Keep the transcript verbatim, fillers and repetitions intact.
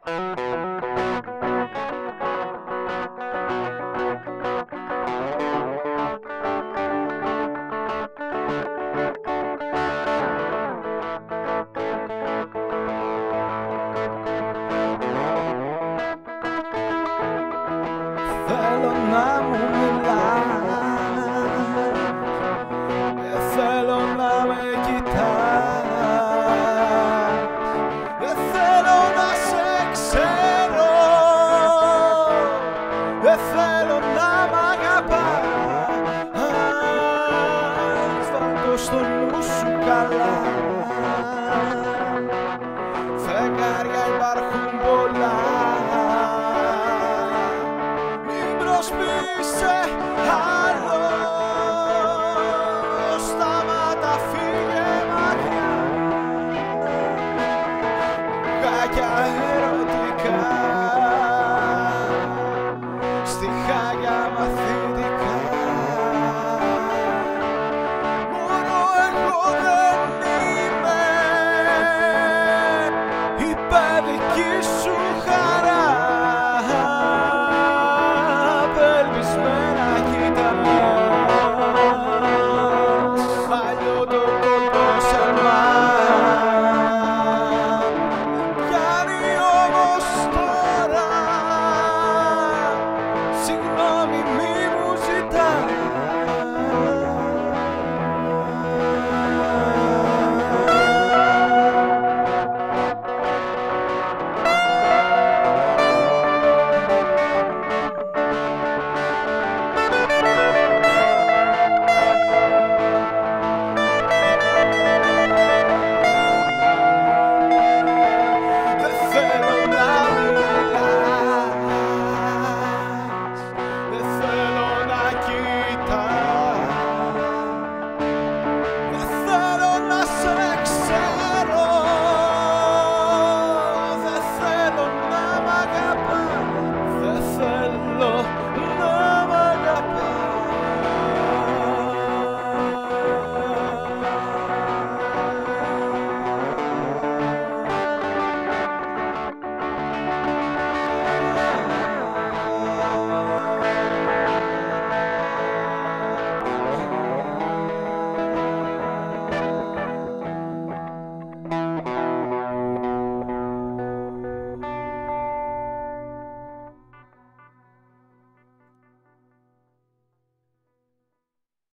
Θέλω να μου μιλάς, δεν θέλω να με κοιτάς, δεν θέλω να σε ξέρω, δεν θέλω να μ' αγαπάς. Βάλ' το στο νου σου καλά, φεγγάρια υπάρχουν πολλά. Προσπίσε άλλο, σταμάτα, φύγε μακριά. Χάκια ερωτικά, στιχάκια μαθητικά. Μόνο εγώ δεν είμαι η παιδική σου